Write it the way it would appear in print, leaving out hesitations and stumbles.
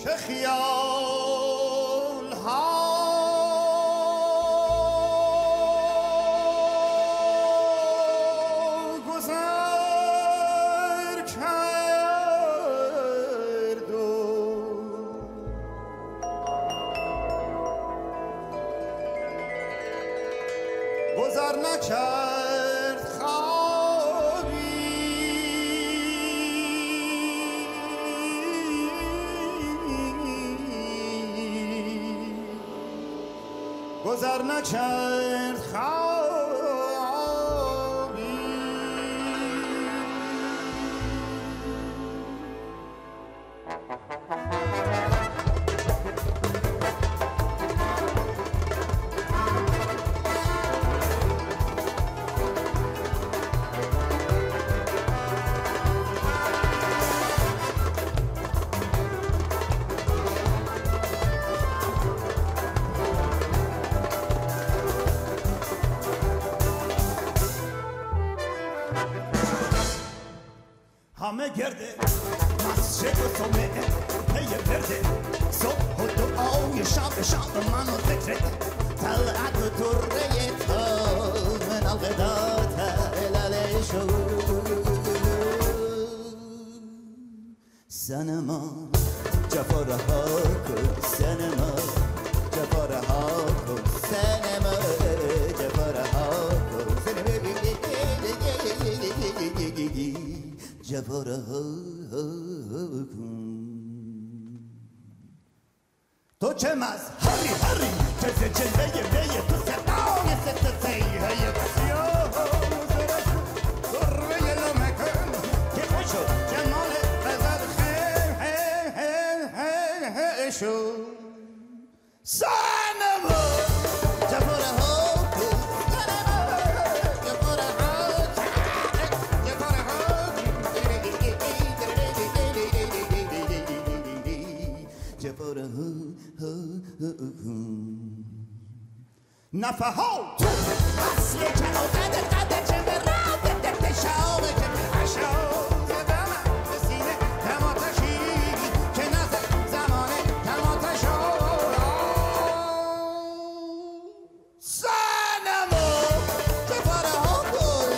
چه خیال ها گذر کرد و گذر نکرد خوابی گذر نکرد خوابی همه گرده مسجد و صومعه پی برده صبح و دعای شب شب من و ذکره طلعت و دره تا من الغدات الالشو سنما جفاره ها کن سنما جفاره ها کن سنما جفاره ها کن جفاره ها کن تو چه مذهبی هری که جلوه بیه تو صدای ستسی هی بسیار ذره لمکن که خوشو جمال غزل خیشو سنما جفاره ها نفحات اصل کنو قده چه براده ده شاوه که بشاو زدم سینه تماتشی که نزد زمانه تماتشو سنمو جفاره ها کن